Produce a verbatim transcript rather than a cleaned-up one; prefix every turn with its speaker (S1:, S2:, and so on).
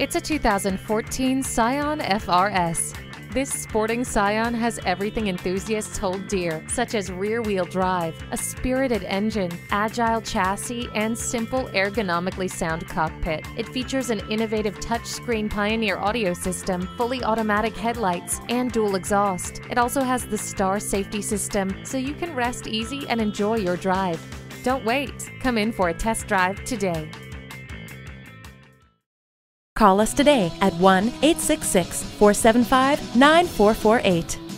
S1: It's a two thousand fourteen Scion F R S. This sporting Scion has everything enthusiasts hold dear, such as rear-wheel drive, a spirited engine, agile chassis, and simple, ergonomically sound cockpit. It features an innovative touchscreen Pioneer audio system, fully automatic headlights, and dual exhaust. It also has the Star safety system, so you can rest easy and enjoy your drive. Don't wait. Come in for a test drive today.
S2: Call us today at one eight six six, four seven five, nine four four eight.